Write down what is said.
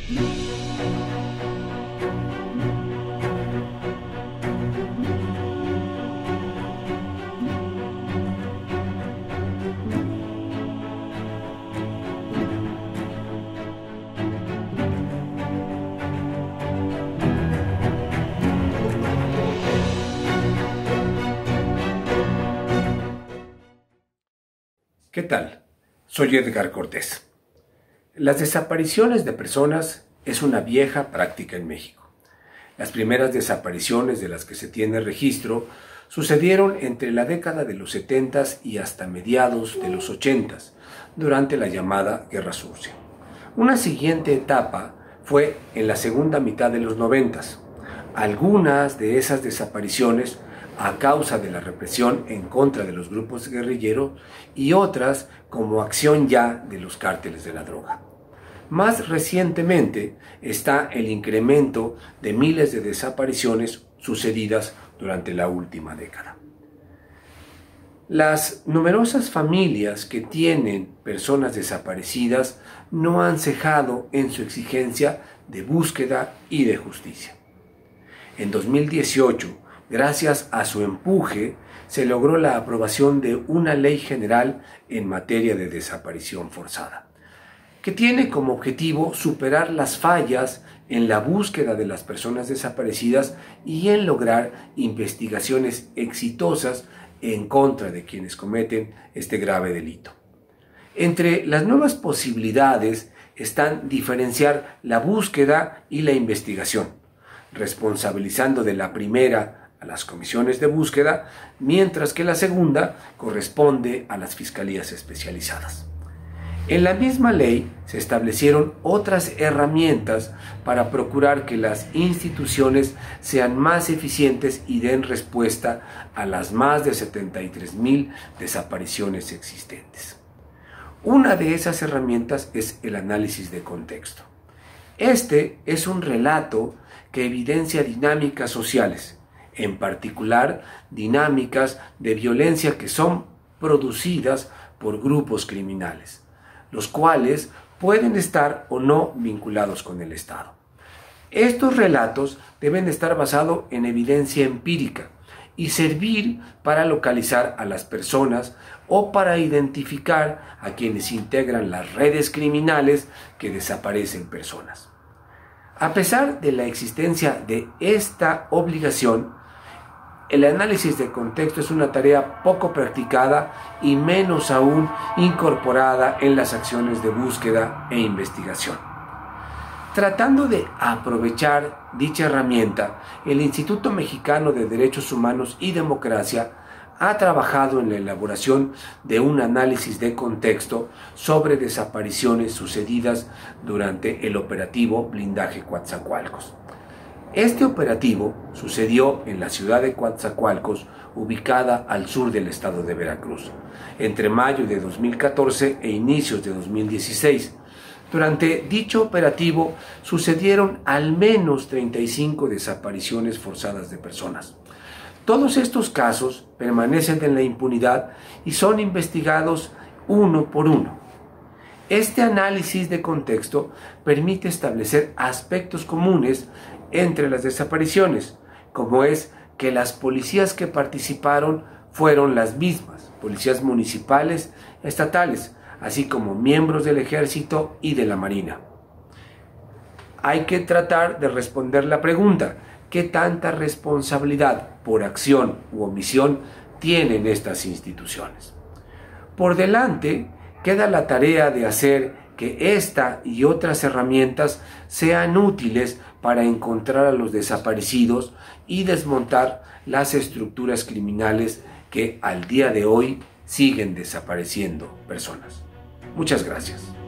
¿Qué tal? Soy Edgar Cortés. Las desapariciones de personas es una vieja práctica en México. Las primeras desapariciones de las que se tiene registro sucedieron entre la década de los 70s y hasta mediados de los 80s, durante la llamada Guerra Sucia. Una siguiente etapa fue en la segunda mitad de los 90s. Algunas de esas desapariciones a causa de la represión en contra de los grupos guerrilleros y otras como acción ya de los cárteles de la droga. Más recientemente está el incremento de miles de desapariciones sucedidas durante la última década. Las numerosas familias que tienen personas desaparecidas no han cejado en su exigencia de búsqueda y de justicia. En 2018, gracias a su empuje, se logró la aprobación de una ley general en materia de desaparición forzada, que tiene como objetivo superar las fallas en la búsqueda de las personas desaparecidas y en lograr investigaciones exitosas en contra de quienes cometen este grave delito. Entre las nuevas posibilidades están diferenciar la búsqueda y la investigación, responsabilizando de la primera a las comisiones de búsqueda, mientras que la segunda corresponde a las fiscalías especializadas. En la misma ley se establecieron otras herramientas para procurar que las instituciones sean más eficientes y den respuesta a las más de 73,000 desapariciones existentes. Una de esas herramientas es el análisis de contexto. Este es un relato que evidencia dinámicas sociales, en particular dinámicas de violencia que son producidas por grupos criminales, los cuales pueden estar o no vinculados con el Estado. Estos relatos deben estar basados en evidencia empírica y servir para localizar a las personas o para identificar a quienes integran las redes criminales que desaparecen personas. A pesar de la existencia de esta obligación, el análisis de contexto es una tarea poco practicada y menos aún incorporada en las acciones de búsqueda e investigación. Tratando de aprovechar dicha herramienta, el Instituto Mexicano de Derechos Humanos y Democracia ha trabajado en la elaboración de un análisis de contexto sobre desapariciones sucedidas durante el operativo Blindaje Coatzacoalcos. Este operativo sucedió en la ciudad de Coatzacoalcos, ubicada al sur del estado de Veracruz, entre mayo de 2014 e inicios de 2016. Durante dicho operativo sucedieron al menos 35 desapariciones forzadas de personas. Todos estos casos permanecen en la impunidad y son investigados uno por uno. Este análisis de contexto permite establecer aspectos comunes entre las desapariciones, como es que las policías que participaron fueron las mismas, policías municipales, estatales, así como miembros del Ejército y de la Marina. Hay que tratar de responder la pregunta: ¿qué tanta responsabilidad por acción u omisión tienen estas instituciones? Por delante queda la tarea de hacer que esta y otras herramientas sean útiles para encontrar a los desaparecidos y desmontar las estructuras criminales que al día de hoy siguen desapareciendo personas. Muchas gracias.